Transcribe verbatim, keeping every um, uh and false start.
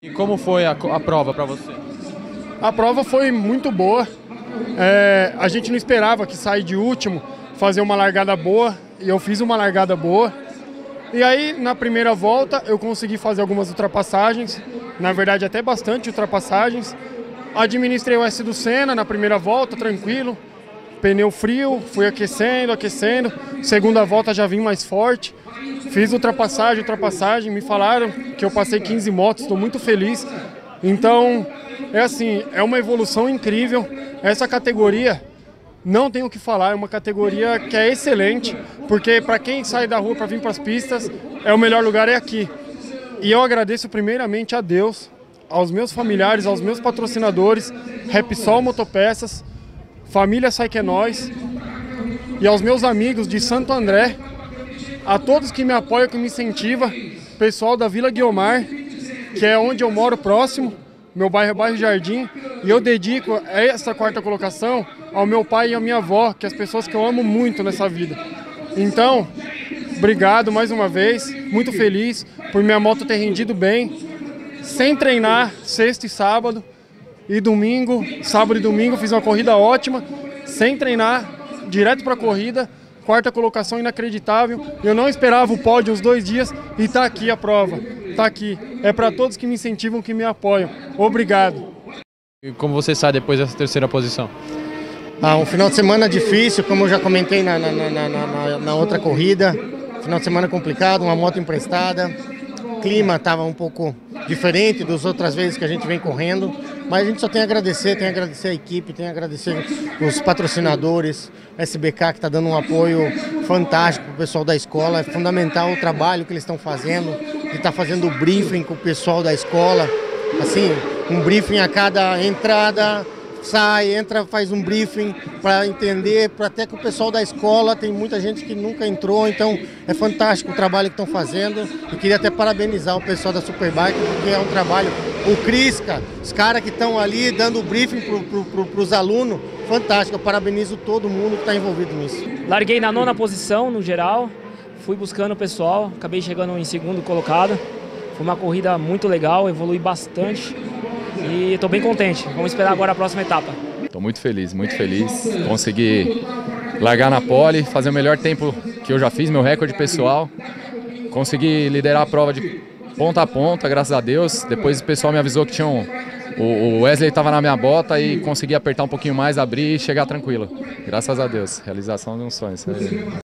E como foi a, a prova para você? A prova foi muito boa. É, a gente não esperava que sair de último, fazer uma largada boa, e eu fiz uma largada boa. E aí, na primeira volta, eu consegui fazer algumas ultrapassagens, na verdade até bastante ultrapassagens. Administrei o S do Senna na primeira volta, tranquilo, pneu frio, fui aquecendo, aquecendo. Segunda volta já vim mais forte, fiz ultrapassagem, ultrapassagem, me falaram que eu passei quinze motos, estou muito feliz. Então, é assim, é uma evolução incrível. Essa categoria, não tenho o que falar, é uma categoria que é excelente, porque para quem sai da rua para vir para as pistas, é o melhor lugar é aqui. E eu agradeço primeiramente a Deus, aos meus familiares, aos meus patrocinadores, Repsol Motopeças, Família Sai Que É Nós, e aos meus amigos de Santo André, a todos que me apoiam, que me incentivam, pessoal da Vila Guiomar, que é onde eu moro próximo, meu bairro é bairro Jardim, e eu dedico essa quarta colocação ao meu pai e à minha avó, que é as pessoas que eu amo muito nessa vida. Então, obrigado mais uma vez, muito feliz por minha moto ter rendido bem, sem treinar, sexta e sábado, e domingo, sábado e domingo, fiz uma corrida ótima, sem treinar, direto para a corrida, quarta colocação inacreditável. Eu não esperava o pódio os dois dias e tá aqui a prova, tá aqui. É para todos que me incentivam, que me apoiam. Obrigado. E como você sai depois dessa terceira posição? Ah, um final de semana difícil, como eu já comentei na, na, na, na, na outra corrida. Final de semana complicado, uma moto emprestada. O clima estava um pouco diferente das outras vezes que a gente vem correndo. Mas a gente só tem a agradecer, tem a agradecer a equipe, tem a agradecer os patrocinadores, S B K que está dando um apoio fantástico para o pessoal da escola. É fundamental o trabalho que eles estão fazendo, de estar fazendo o briefing com o pessoal da escola. Assim, um briefing a cada entrada, sai, entra, faz um briefing para entender, para até que o pessoal da escola, tem muita gente que nunca entrou, então é fantástico o trabalho que estão fazendo. Eu queria até parabenizar o pessoal da Superbike, porque é um trabalho, o Crisca, os caras que estão ali dando o briefing para pro, pro, pro, os alunos, fantástico. Eu parabenizo todo mundo que está envolvido nisso. Larguei na nona posição no geral, fui buscando o pessoal, acabei chegando em segundo colocado. Foi uma corrida muito legal, evolui bastante. E estou bem contente. Vamos esperar agora a próxima etapa. Estou muito feliz, muito feliz. Consegui largar na pole, fazer o melhor tempo que eu já fiz, meu recorde pessoal. Consegui liderar a prova de ponta a ponta, graças a Deus. Depois o pessoal me avisou que tinha um, o Wesley estava na minha bota e consegui apertar um pouquinho mais, abrir e chegar tranquilo. Graças a Deus, realização de um sonho. Isso aí.